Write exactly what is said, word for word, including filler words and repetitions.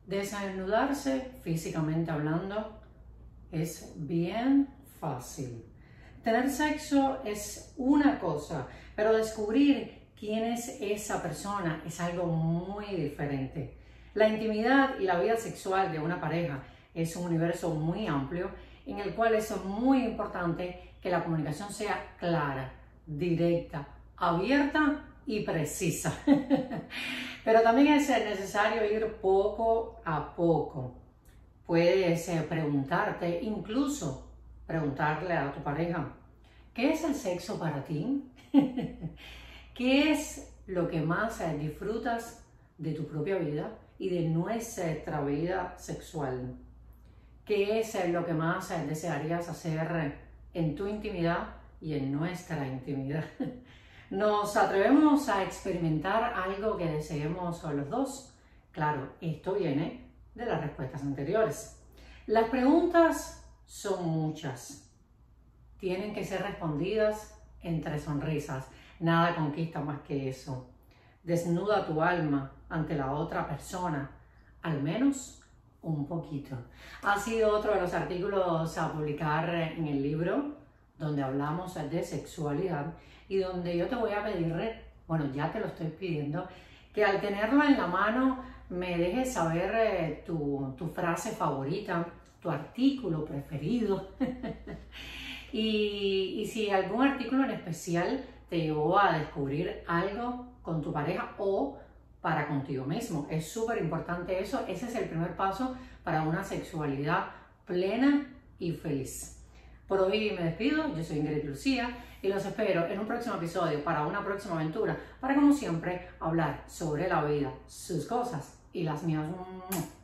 Desnudarse físicamente hablando es bien fácil. Tener sexo es una cosa, pero descubrir quién es esa persona es algo muy diferente. La intimidad y la vida sexual de una pareja es un universo muy amplio en el cual es muy importante que la comunicación sea clara, directa, abierta y precisa. Pero también es necesario ir poco a poco. Puedes preguntarte, incluso preguntarle a tu pareja, ¿qué es el sexo para ti? ¿Qué es lo que más disfrutas de tu propia vida y de nuestra vida sexual? ¿Qué es lo que más desearías hacer en tu intimidad y en nuestra intimidad? ¿Nos atrevemos a experimentar algo que deseemos los dos? Claro, esto viene de las respuestas anteriores. Las preguntas son muchas. Tienen que ser respondidas entre sonrisas. Nada conquista más que eso. Desnuda tu alma ante la otra persona, al menos un poquito. Ha sido otro de los artículos a publicar en el libro, donde hablamos de sexualidad y donde yo te voy a pedir, bueno, ya te lo estoy pidiendo, que al tenerlo en la mano me dejes saber eh, tu, tu frase favorita, tu artículo preferido. y, y si algún artículo en especial te llevó a descubrir algo con tu pareja o para contigo mismo. Es súper importante eso. Ese es el primer paso para una sexualidad plena y feliz. Por hoy me despido, yo soy Ingrid Lucía y los espero en un próximo episodio para una próxima aventura, para como siempre hablar sobre la vida, sus cosas y las mías.